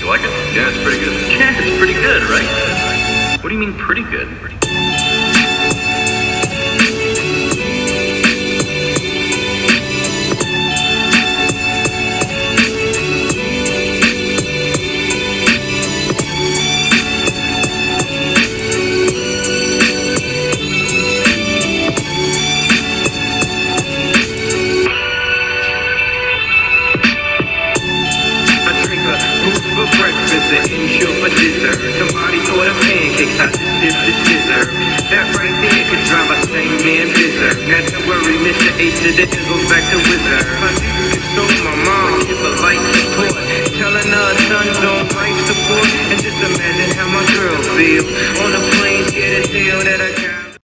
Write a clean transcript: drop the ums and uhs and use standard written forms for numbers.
You like it? Yeah, it's pretty good. Yeah, it's pretty good, right? What do you mean pretty good? Breakfast and insure for dessert. Somebody order pancakes, I just dip the scissor. That right there could drive a sane man berserk. Not to worry, Mr. H to the N goes back to wizard. My dude stole my mom, give her life support, telling her son's on life support. And just imagine how my girl feel on a plane, scared to tell that I got